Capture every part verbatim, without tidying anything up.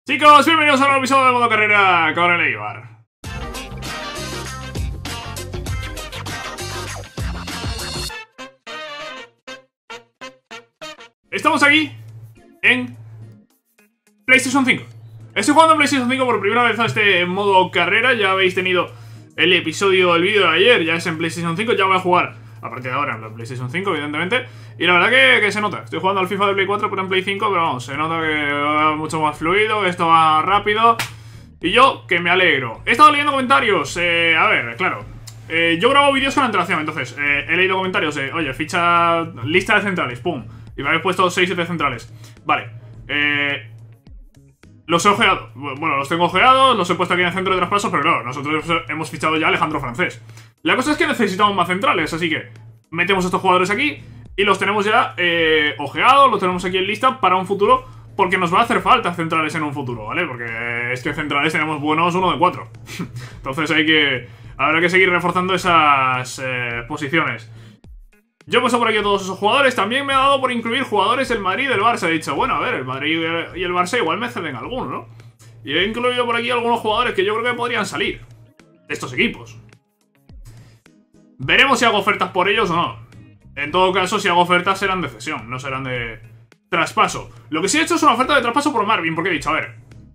Chicos, bienvenidos a un nuevo episodio de Modo Carrera con el Eibar. Estamos aquí en PlayStation cinco. Estoy jugando en PlayStation cinco por primera vez a este modo carrera. Ya habéis tenido el episodio, el vídeo de ayer. Ya es en PlayStation cinco, ya voy a jugar a partir de ahora en la PlayStation cinco, evidentemente. Y la verdad que, que se nota. Estoy jugando al FIFA de Play cuatro, pero en Play cinco. Pero vamos, se nota que va mucho más fluido, que esto va rápido. Y yo, que me alegro. He estado leyendo comentarios. eh, A ver, claro, eh, yo grabo vídeos con antelación. Entonces, eh, he leído comentarios de, oye, ficha, lista de centrales, pum. Y me habéis puesto seis siete centrales. Vale, eh... los he ojeado. Bueno, los tengo ojeados, los he puesto aquí en el centro de traspasos. Pero claro, nosotros hemos fichado ya a Alejandro Francés. La cosa es que necesitamos más centrales, así que metemos a estos jugadores aquí y los tenemos ya eh, ojeados, los tenemos aquí en lista para un futuro, porque nos va a hacer falta centrales en un futuro, ¿vale? Porque es que centrales tenemos buenos uno de cuatro. Entonces hay que... habrá que seguir reforzando esas eh, posiciones. Yo he puesto por aquí a todos esos jugadores. También me ha dado por incluir jugadores del Madrid y del Barça. He dicho, bueno, a ver, el Madrid y el Barça igual me ceden alguno, ¿no? Y he incluido por aquí algunos jugadores que yo creo que podrían salir de estos equipos. Veremos si hago ofertas por ellos o no. En todo caso, si hago ofertas serán de cesión, no serán de traspaso. Lo que sí he hecho es una oferta de traspaso por Marvin, porque he dicho, a ver,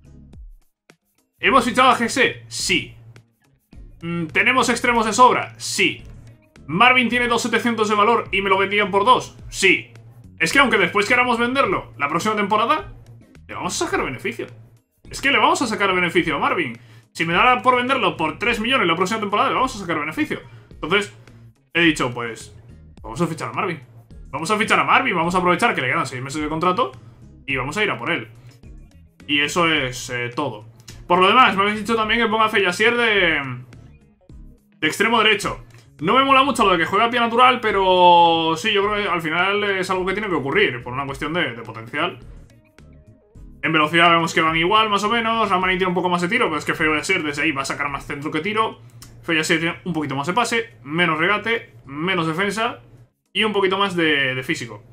¿hemos fichado a G S? Sí. ¿Tenemos extremos de sobra? Sí. ¿Marvin tiene dos mil setecientos de valor y me lo vendían por dos? Sí. Es que aunque después queramos venderlo la próxima temporada, le vamos a sacar beneficio. Es que le vamos a sacar beneficio a Marvin. Si me da por venderlo por tres millones la próxima temporada, le vamos a sacar beneficio. Entonces, he dicho, pues, vamos a fichar a Marvin. Vamos a fichar a Marvin, vamos a aprovechar que le quedan seis meses de contrato y vamos a ir a por él. Y eso es eh, todo. Por lo demás, me habéis dicho también que ponga a Fellasier de, de extremo derecho. No me mola mucho lo de que juegue a pie natural, pero sí, yo creo que al final es algo que tiene que ocurrir, por una cuestión de, de potencial. En velocidad vemos que van igual, más o menos. Ramani tiene un poco más de tiro, pero es que Fellasier desde ahí va a sacar más centro que tiro. Fellasier tiene un poquito más de pase, menos regate, menos defensa y un poquito más de, de físico.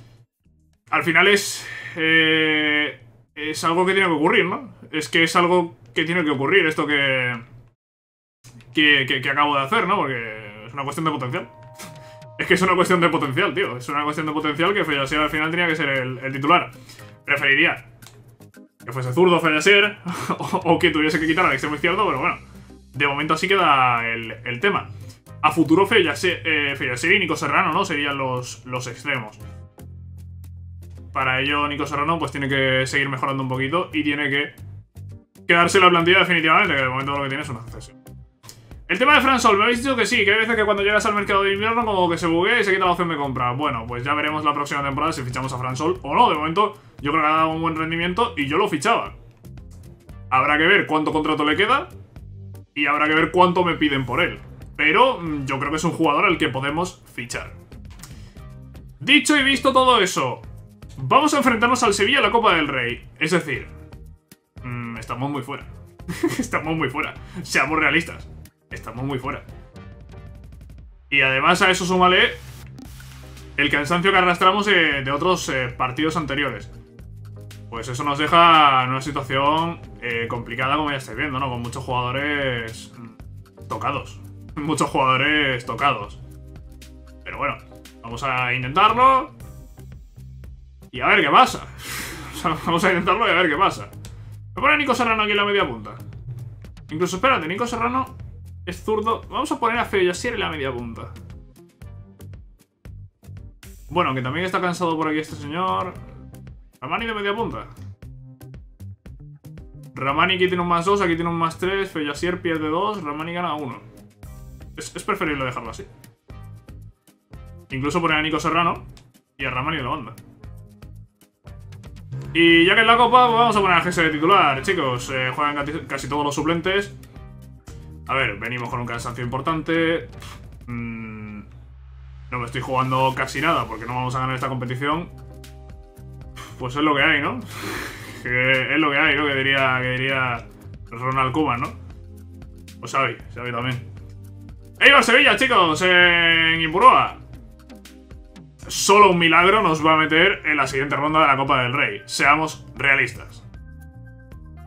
Al final es... Eh, es algo que tiene que ocurrir, ¿no? Es que es algo que tiene que ocurrir esto que... Que, que, que acabo de hacer, ¿no? Porque es una cuestión de potencial. Es que es una cuestión de potencial, tío. Es una cuestión de potencial que Fellasier al final tenía que ser el, el titular. Preferiría que fuese zurdo Fellasier o, o que tuviese que quitar al extremo izquierdo, pero bueno. De momento así queda el, el tema. A futuro Fellasier, eh, Fellasier y Nico Serrano, ¿no? Serían los, los extremos. Para ello Nico Serrano pues tiene que seguir mejorando un poquito y tiene que quedarse la plantilla definitivamente, que de momento lo que tiene es una cesión. El tema de Fransol, me habéis dicho que sí, que hay veces que cuando llegas al mercado de invierno como que se buguea y se quita la opción de compra. Bueno, pues ya veremos la próxima temporada si fichamos a Fransol o no. De momento yo creo que ha dado un buen rendimiento y yo lo fichaba. Habrá que ver cuánto contrato le queda y habrá que ver cuánto me piden por él. Pero yo creo que es un jugador al que podemos fichar. Dicho y visto todo eso, vamos a enfrentarnos al Sevilla en la Copa del Rey. Es decir, mmm, estamos muy fuera. Estamos muy fuera. Seamos realistas. Estamos muy fuera. Y además a eso súmale el cansancio que arrastramos de, de otros eh, partidos anteriores. Pues eso nos deja en una situación eh, complicada, como ya estáis viendo, ¿no? Con muchos jugadores tocados. Muchos jugadores tocados. Pero bueno, vamos a intentarlo. Y a ver qué pasa. Vamos a intentarlo y a ver qué pasa. Me pone a Nico Serrano aquí en la media punta. Incluso, espérate, Nico Serrano es zurdo. Vamos a poner a Fellasier en la media punta. Bueno, que también está cansado por aquí este señor. Ramani de media punta. Ramani aquí tiene un más dos, aquí tiene un más tres. Fellasier pierde dos, Ramani gana uno. Es, es preferible dejarlo así. Incluso poner a Nico Serrano y a Ramani de la banda. Y ya que en la Copa, pues vamos a poner a G S de titular, chicos. Eh, juegan casi todos los suplentes. A ver, venimos con un cansancio importante. Mm, no me estoy jugando casi nada porque no vamos a ganar esta competición. Pues es lo que hay, ¿no? Que es lo que hay, ¿no? Que diría, que diría Ronald Koeman, ¿no? Pues Xavi, Xavi también. Eibar Sevilla, chicos, en Ipurúa. Solo un milagro nos va a meter en la siguiente ronda de la Copa del Rey. Seamos realistas.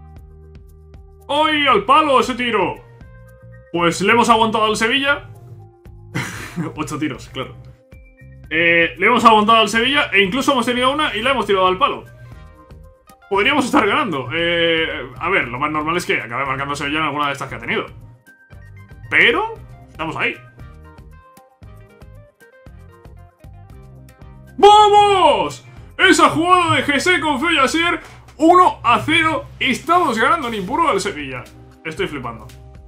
¡Ay, al palo ese tiro! Pues le hemos aguantado al Sevilla. Ocho tiros, claro. Eh, le hemos aguantado al Sevilla e incluso hemos tenido una y la hemos tirado al palo. Podríamos estar ganando. Eh, a ver, lo más normal es que acabe marcando Sevilla en alguna de estas que ha tenido. Pero estamos ahí. ¡Vamos! Esa jugada de Jesse con Feyasier, uno a cero. Estamos ganando en impuro al Sevilla. Estoy flipando.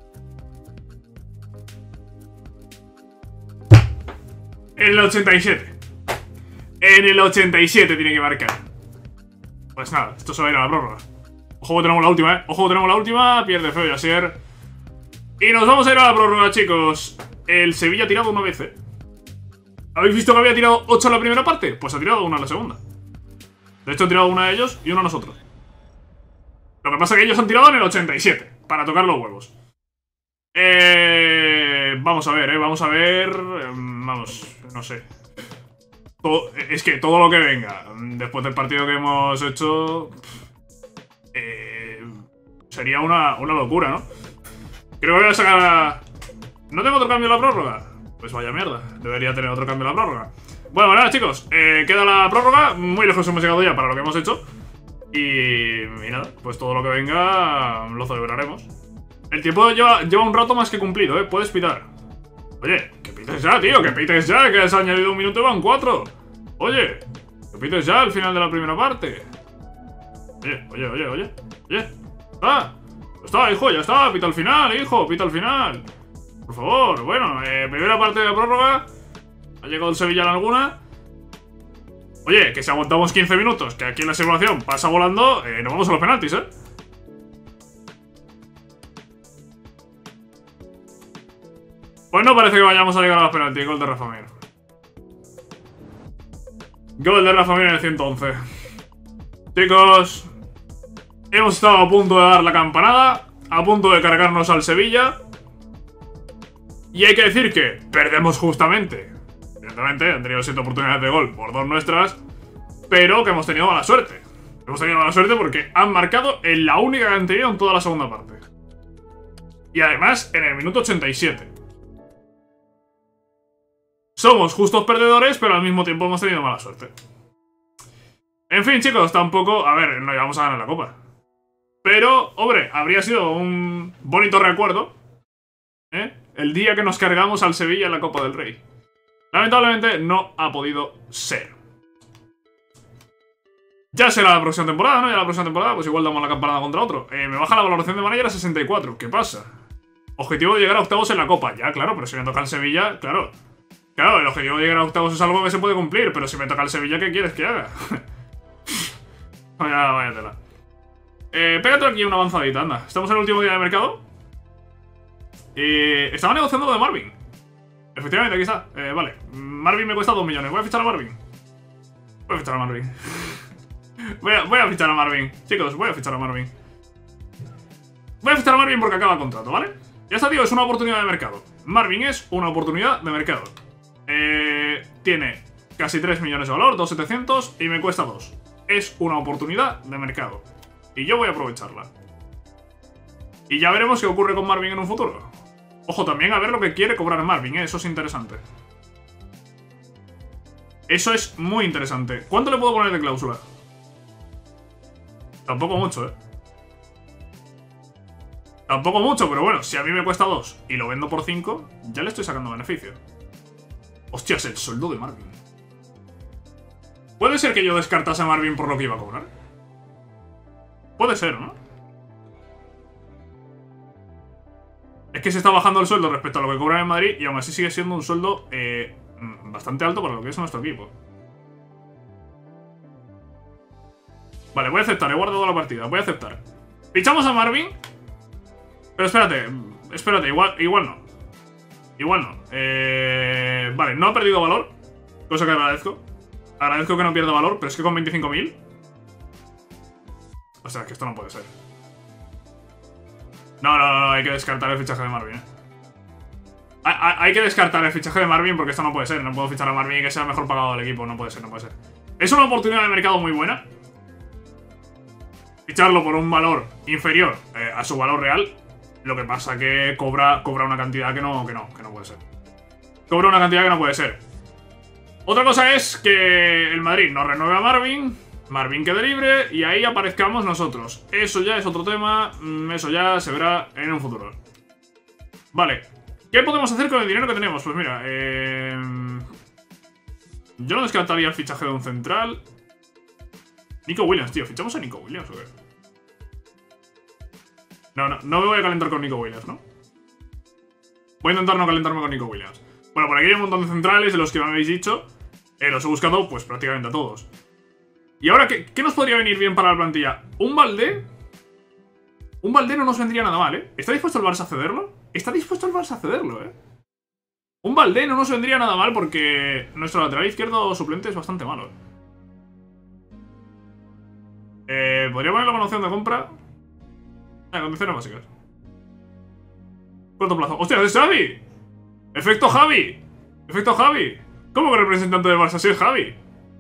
En el ochenta y siete. En el ochenta y siete tiene que marcar. Pues nada, esto se va a ir a la prórroga. Ojo que tenemos la última, eh. Ojo que tenemos la última. Pierde Feyasier. Y nos vamos a ir a la prórroga, chicos. El Sevilla ha tirado una vez, eh. ¿Habéis visto que había tirado ocho en la primera parte? Pues ha tirado una en la segunda. De hecho, han tirado una de ellos y una nosotros. Lo que pasa es que ellos han tirado en el ochenta y siete. Para tocar los huevos. Eh... Vamos a ver, eh. Vamos a ver... Vamos, no sé. Todo... Es que todo lo que venga después del partido que hemos hecho... Eh... Sería una, una locura, ¿no? Creo que voy a sacar... ¿No tengo otro cambio en la prórroga? Pues vaya mierda, debería tener otro cambio en la prórroga. Bueno, nada, chicos, eh, queda la prórroga. Muy lejos hemos llegado ya para lo que hemos hecho. Y, y nada, pues todo lo que venga lo celebraremos. El tiempo lleva, lleva un rato más que cumplido, eh, puedes pitar. Oye, que pites ya, tío, que pites ya, que has añadido un minuto y van cuatro. Oye, que pites ya al final de la primera parte. Oye, oye, oye, oye, oye. Está, está, hijo, ya está, pita al final, hijo, pita al final. Por favor, bueno, eh, primera parte de la prórroga. Ha llegado el Sevilla en alguna. Oye, que si aguantamos quince minutos, que aquí en la simulación pasa volando, eh, nos vamos a los penaltis, ¿eh? Pues no parece que vayamos a llegar a los penaltis. Gol de Rafa Mir. Gol de Rafa Mir en el ciento once. Chicos, hemos estado a punto de dar la campanada, a punto de cargarnos al Sevilla. Y hay que decir que perdemos justamente. Evidentemente han tenido siete oportunidades de gol por dos nuestras, pero que hemos tenido mala suerte. Hemos tenido mala suerte porque han marcado en la única que han tenido en toda la segunda parte. Y además en el minuto ochenta y siete. Somos justos perdedores, pero al mismo tiempo hemos tenido mala suerte. En fin, chicos, tampoco... A ver, no llegamos a ganar la copa. Pero, hombre, habría sido un bonito recuerdo, ¿eh? El día que nos cargamos al Sevilla en la Copa del Rey. Lamentablemente no ha podido ser. Ya será la próxima temporada, ¿no? Ya la próxima temporada, pues igual damos la campanada contra otro. Eh, me baja la valoración de manager a sesenta y cuatro. ¿Qué pasa? Objetivo de llegar a octavos en la Copa. Ya, claro, pero si me toca el Sevilla, claro. Claro, el objetivo de llegar a octavos es algo que se puede cumplir, pero si me toca el Sevilla, ¿qué quieres que haga? Vaya, vaya tela. Eh, pégate aquí una avanzadita, anda. Estamos en el último día de mercado. Eh, estaba negociando lo de Marvin. Efectivamente, aquí está. Eh, vale. Marvin me cuesta dos millones. Voy a fichar a Marvin. Voy a fichar a Marvin. voy, a, voy a fichar a Marvin. Chicos, voy a fichar a Marvin. Voy a fichar a Marvin porque acaba el contrato, ¿vale? Ya está, tío, es una oportunidad de mercado. Marvin es una oportunidad de mercado. Eh, tiene casi tres millones de valor, dos mil setecientos, y me cuesta dos. Es una oportunidad de mercado. Y yo voy a aprovecharla. Y ya veremos qué ocurre con Marvin en un futuro. Ojo, también a ver lo que quiere cobrar Marvin, ¿eh? Eso es interesante. Eso es muy interesante. ¿Cuánto le puedo poner de cláusula? Tampoco mucho, ¿eh? Tampoco mucho, pero bueno, si a mí me cuesta dos y lo vendo por cinco, ya le estoy sacando beneficio. Hostias, el sueldo de Marvin. ¿Puede ser que yo descartase a Marvin por lo que iba a cobrar? Puede ser, ¿no? Es que se está bajando el sueldo respecto a lo que cobran en Madrid y aún así sigue siendo un sueldo eh, bastante alto para lo que es nuestro equipo. Vale, voy a aceptar, he guardado la partida, voy a aceptar. Fichamos a Marvin. Pero espérate, espérate, igual, igual no. Igual no. Eh, vale, no ha perdido valor, cosa que agradezco. Agradezco que no pierda valor, pero es que con veinticinco mil... O sea, que esto no puede ser. No, no, no, hay que descartar el fichaje de Marvin, eh. hay, hay, hay que descartar el fichaje de Marvin porque esto no puede ser. No puedo fichar a Marvin y que sea el mejor pagado del equipo. No puede ser, no puede ser. Es una oportunidad de mercado muy buena. ficharlo por un valor inferior eh, a su valor real. Lo que pasa que cobra, cobra una cantidad que no, que no, que no puede ser. Cobra una cantidad que no puede ser. Otra cosa es que el Madrid no renueve a Marvin, Marvin quede libre y ahí aparezcamos nosotros. Eso ya es otro tema, eso ya se verá en un futuro. Vale, ¿qué podemos hacer con el dinero que tenemos? Pues mira, eh... yo no descartaría el fichaje de un central. Nico Williams, tío, ¿fichamos a Nico Williams o qué? No, no, no me voy a calentar con Nico Williams, ¿no? Voy a intentar no calentarme con Nico Williams. Bueno, por aquí hay un montón de centrales de los que me habéis dicho. Eh, los he buscado, pues, prácticamente a todos. Y ahora, ¿qué, ¿qué nos podría venir bien para la plantilla? ¿Un Valdé? Un Valdé no nos vendría nada mal, ¿eh? ¿Está dispuesto el Barça a cederlo? Está dispuesto el Barça a cederlo, ¿eh? Un Valdé no nos vendría nada mal porque nuestro lateral izquierdo suplente es bastante malo, ¿eh? Eh, ¿podría ponerlo con opción de compra? Eh, condiciones básicas. Corto plazo. ¡Hostia, es Xavi! ¡Efecto Javi! ¡Efecto Javi! ¿Cómo que representante del Barça? Sí, es Javi.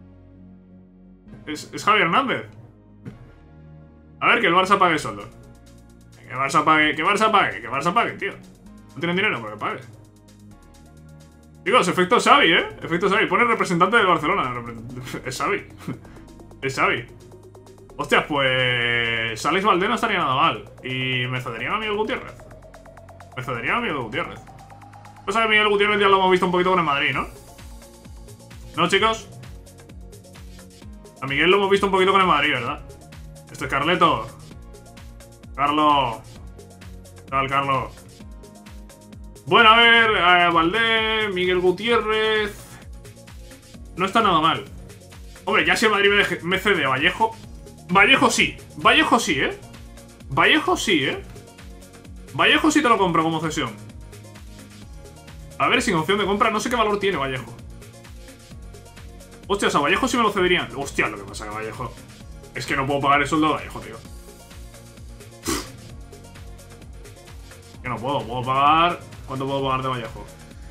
Es, es Javi Hernández. A ver, que el Barça pague sueldo. Que Barça pague, que Barça pague, que Barça pague, tío. No tienen dinero, pero que pague. Chicos, efecto Xavi, ¿eh? Efecto Xavi. Pone representante del Barcelona. Es Xavi. Es Xavi. Hostia, pues... Alex Valdé no estaría nada mal. Y me cedería a Miguel Gutiérrez. Me cedería a Miguel Gutiérrez. Cosa que Miguel Gutiérrez ya lo hemos visto un poquito con el Madrid, ¿no? ¿No, chicos? A Miguel lo hemos visto un poquito con el Madrid, ¿verdad? Este es Carleto. Carlos. ¿Qué tal, Carlos? Bueno, a ver, eh, Valdé, Miguel Gutiérrez... No está nada mal. Hombre, ya si el Madrid me, deje, me cede a Vallejo... Vallejo sí, Vallejo sí, ¿eh? Vallejo sí, ¿eh? Vallejo sí te lo compro como cesión. A ver, sin opción de compra, no sé qué valor tiene Vallejo. Hostia, o sea, Vallejo sí me lo cederían. Hostia, lo que pasa que Vallejo... Es que no puedo pagar el sueldo de Vallejo, tío. Que no puedo, puedo pagar... ¿Cuánto puedo pagar de Vallejo?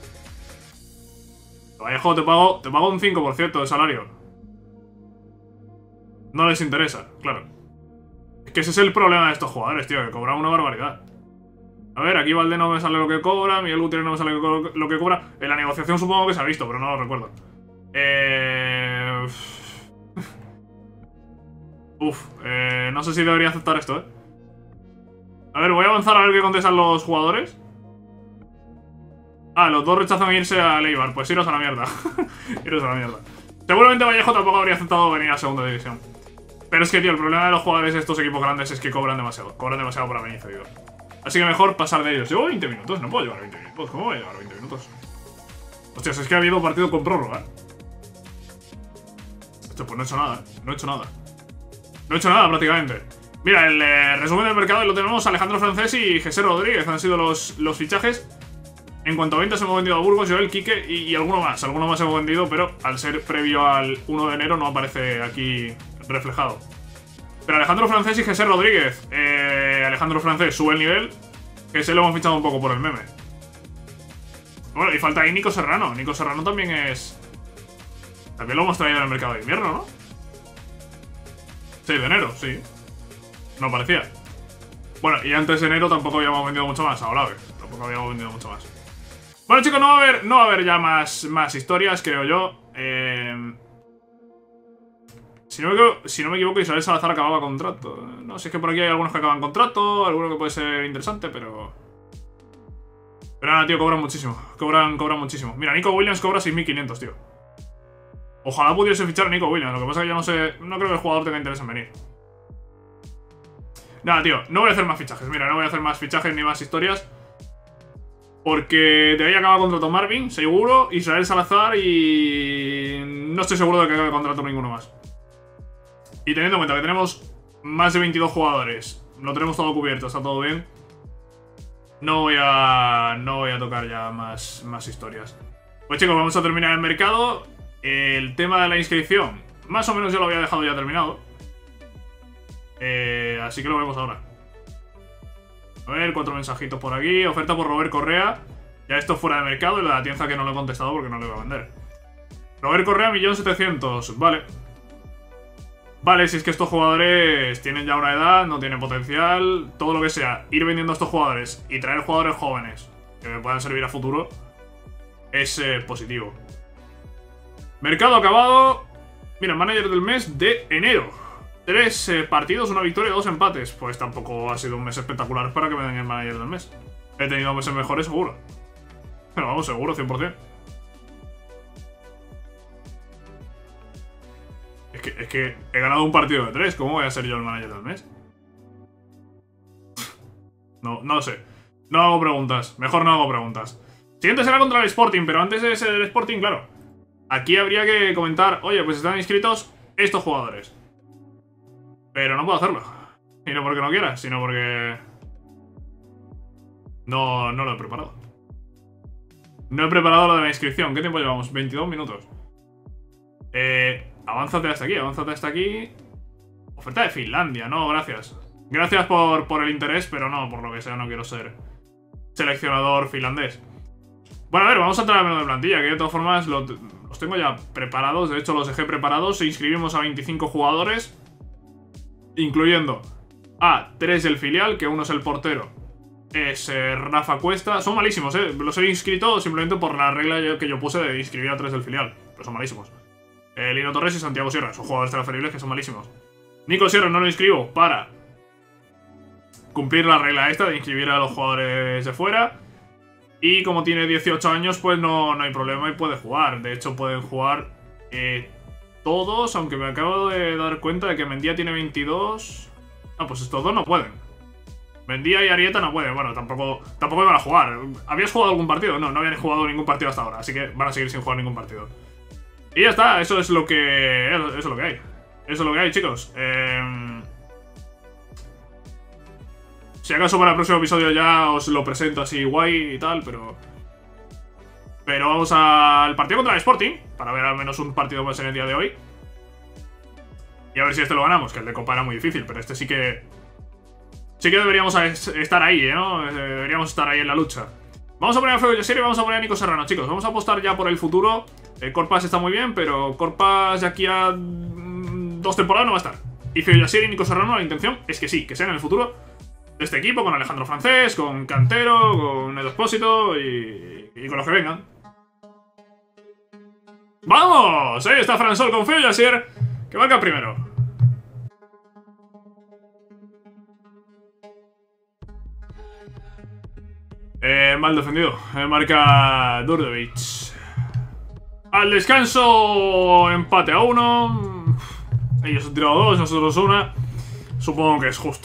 De Vallejo te pago, te pago un cinco por ciento de salario. No les interesa, claro. Es que ese es el problema de estos jugadores, tío, que cobran una barbaridad. A ver, aquí Valdé no me sale lo que cobra, Miguel Gutiérrez no me sale lo que cobra. En la negociación supongo que se ha visto, pero no lo recuerdo. Eh... Uf, eh, no sé si debería aceptar esto, ¿eh? A ver, voy a avanzar a ver qué contestan los jugadores. Ah, los dos rechazan irse a Eibar. Pues iros a la mierda. Iros a la mierda. Seguramente Vallejo tampoco habría aceptado venir a segunda división. Pero es que, tío, el problema de los jugadores de estos equipos grandes es que cobran demasiado. Cobran demasiado para venir cedidos. Así que mejor pasar de ellos. Llevo veinte minutos, no puedo llevar veinte minutos. ¿Cómo voy a llevar veinte minutos? Hostias, es que ha habido partido con prórroga, ¿eh? Hostia, pues no he hecho nada, ¿eh? No he hecho nada. No he hecho nada prácticamente. Mira, el eh, resumen del mercado lo tenemos. Alejandro Francés y José Rodríguez han sido los, los fichajes. En cuanto a ventas hemos vendido a Burgos, Joel, Quique y, y alguno más. Alguno más hemos vendido, pero al ser previo al uno de enero no aparece aquí reflejado. Pero Alejandro Francés y José Rodríguez. Eh, Alejandro Francés sube el nivel. José lo hemos fichado un poco por el meme. Bueno, y falta ahí Nico Serrano. Nico Serrano también es... También lo hemos traído en el mercado de invierno, ¿no? seis de enero, sí. No parecía. Bueno, y antes de enero tampoco habíamos vendido mucho más. Ahora, tampoco habíamos vendido mucho más. Bueno, chicos, no va a haber, no va a haber ya más, más historias, creo yo. Eh... Si, no me equivoco, si no me equivoco, Isabel Salazar acababa contrato. No sé, es que por aquí hay algunos que acaban contrato, alguno que puede ser interesante, pero... Pero nada, tío, cobran muchísimo. Cobran, cobran muchísimo. Mira, Nico Williams cobra seis mil quinientos, tío. Ojalá pudiese fichar a Nico Williams. Lo que pasa es que yo no sé... No creo que el jugador tenga interés en venir. Nada, tío, no voy a hacer más fichajes. Mira, no voy a hacer más fichajes ni más historias. Porque de ahí acaba contrato Marvin, seguro, Israel Salazar y... No estoy seguro de que acabe contrato ninguno más. Y teniendo en cuenta que tenemos más de veintidós jugadores, lo tenemos todo cubierto, está todo bien. No voy a... No voy a tocar ya más, más historias. Pues chicos, vamos a terminar el mercado. El tema de la inscripción, más o menos yo lo había dejado ya terminado. Eh, así que lo vemos ahora. A ver, cuatro mensajitos por aquí. Oferta por Robert Correa. Ya esto fuera de mercado y la de Atienza que no lo he contestado porque no lo iba a vender. Robert Correa, un millón setecientos mil. Vale. Vale, si es que estos jugadores tienen ya una edad, no tienen potencial, todo lo que sea, ir vendiendo a estos jugadores y traer jugadores jóvenes que me puedan servir a futuro es eh, positivo. Mercado acabado. Mira, manager del mes de enero. Tres eh, partidos, una victoria y dos empates. Pues tampoco ha sido un mes espectacular para que me den el manager del mes. He tenido meses mejores, seguro. Pero vamos, seguro, cien por cien. Es que, es que he ganado un partido de tres. ¿Cómo voy a ser yo el manager del mes? No, no lo sé. No hago preguntas. Mejor no hago preguntas. Siguiente será contra el Sporting, pero antes de ser el Sporting, claro. Aquí habría que comentar, oye, pues están inscritos estos jugadores. Pero no puedo hacerlo. Y no porque no quiera, sino porque... No, no lo he preparado. No he preparado lo de la inscripción. ¿Qué tiempo llevamos? veintidós minutos. Eh... Avánzate hasta aquí, avánzate hasta aquí. Oferta de Finlandia, no, gracias. Gracias por, por el interés, pero no, por lo que sea, no quiero ser seleccionador finlandés. Bueno, a ver, vamos a entrar al menú de plantilla, que de todas formas lo, los tengo ya preparados. De hecho, los dejé preparados. Inscribimos a veinticinco jugadores, incluyendo a tres del filial, que uno es el portero. Es eh, Rafa Cuesta. Son malísimos, eh. Los he inscrito simplemente por la regla que yo puse de inscribir a tres del filial. Pero son malísimos. Eh, Lino Torres y Santiago Sierra. Son jugadores transferibles que son malísimos. Nico Sierra no lo inscribo para cumplir la regla esta de inscribir a los jugadores de fuera. Y como tiene dieciocho años, pues no, no hay problema y puede jugar. De hecho, pueden jugar eh, todos, aunque me acabo de dar cuenta de que Mendía tiene veintidós. Ah, pues estos dos no pueden. Mendía y Arieta no pueden. Bueno, tampoco, tampoco van a jugar. ¿Habías jugado algún partido? No, no habían jugado ningún partido hasta ahora. Así que van a seguir sin jugar ningún partido. Y ya está, eso es lo que... Eso es lo que hay. Eso es lo que hay, chicos. Eh... Si acaso para el próximo episodio ya os lo presento así guay y tal, pero... Pero vamos al partido contra el Sporting, para ver al menos un partido más en el día de hoy. Y a ver si este lo ganamos, que el de Copa era muy difícil, pero este sí que... Sí que deberíamos estar ahí, ¿no? Deberíamos estar ahí en la lucha. Vamos a poner a Feo Yasir y vamos a poner a Nico Serrano, chicos. Vamos a apostar ya por el futuro. Eh, Corpas está muy bien, pero Corpas de aquí a mm, dos temporadas no va a estar. Y Feo Yasir y Nico Serrano, la intención es que sí, que sean en el futuro de este equipo, con Alejandro Francés, con Cantero, con Edo Expósito y, y con los que vengan. ¡Vamos! Ahí está Fran Sol con Feo Yasir, que marca primero. Eh, mal defendido. Eh, marca Durdovic. Al descanso, empate a uno. Ellos han tirado dos, nosotros una. Supongo que es justo.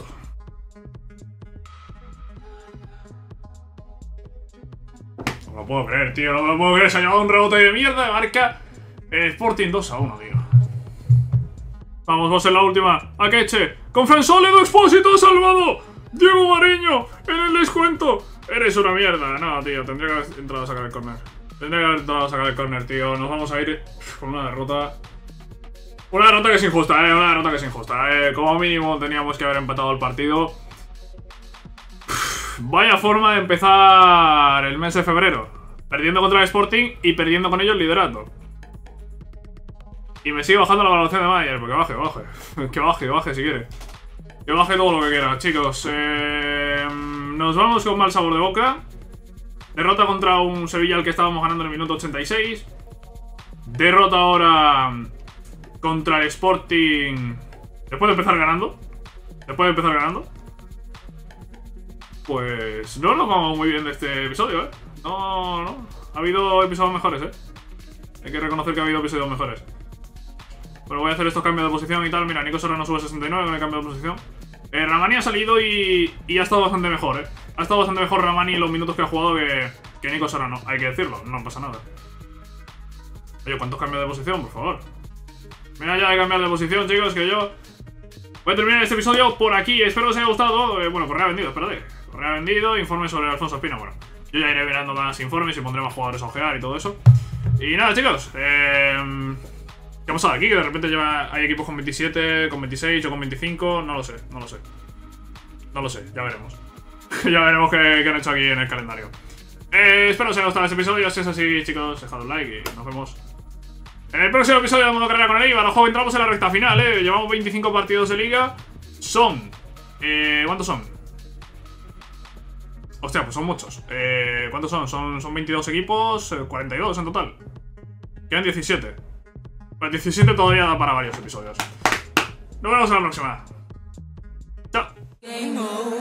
No lo puedo creer, tío. No lo puedo creer. Se ha llevado un rebote de mierda. Marca el Sporting dos a uno, tío. Vamos, vamos en la última. Akeche. Con Fransol, Edu Expósito salvado. Diego Mariño en el descuento. Eres una mierda. No, tío, tendría que haber entrado a sacar el córner. Tendría que haber entrado a sacar el córner, tío. Nos vamos a ir con una derrota. Una derrota que es injusta, eh. Una derrota que es injusta, eh. Como mínimo teníamos que haber empatado el partido. Vaya forma de empezar el mes de febrero. Perdiendo contra el Sporting y perdiendo con ellos el liderato. Y me sigue bajando la valoración de Mayer. Porque baje, baje. Que baje, que baje si quiere. Que baje todo lo que quiera, chicos. Eh, nos vamos con mal sabor de boca. Derrota contra un Sevilla al que estábamos ganando en el minuto ochenta y seis. Derrota ahora contra el Sporting. Después de empezar ganando. Después de empezar ganando. Pues no nos vamos muy bien de este episodio, ¿eh? No, no. Ha habido episodios mejores, ¿eh? Hay que reconocer que ha habido episodios mejores. Pero voy a hacer estos cambios de posición y tal. Mira, Nico Serrano sube sesenta y nueve con el cambio de posición. Eh, Ramani ha salido y, y ha estado bastante mejor, ¿eh? Ha estado bastante mejor Ramani en los minutos que ha jugado que, que Nico Serrano. Hay que decirlo, no pasa nada. Oye, ¿cuántos cambios de posición, por favor? Mira, ya he cambiado de posición, chicos, que yo... Voy a terminar este episodio por aquí. Espero que os haya gustado. Eh, bueno, Correa vendido, espérate. Correa vendido, informe sobre Alfonso Espina. Bueno, yo ya iré mirando más informes y pondré más jugadores a ojear y todo eso. Y nada, chicos. Eh... ¿Qué ha pasado aquí? Que de repente lleva, hay equipos con veintisiete, con veintiséis o con veinticinco. No lo sé, no lo sé. No lo sé, ya veremos. Ya veremos qué, qué han hecho aquí en el calendario. Eh, espero que os haya gustado este episodio. Si es así, chicos, dejad un like y nos vemos En el próximo episodio de Modo Carrera con el Eibar, ojo, entramos en la recta final, eh. Llevamos veinticinco partidos de liga. Son... Eh, ¿Cuántos son? Hostia, pues son muchos. Eh, ¿Cuántos son? Son, son veintidós equipos, eh, cuarenta y dos en total. Quedan diecisiete. Pues diecisiete todavía da para varios episodios. Nos vemos en la próxima. Chao.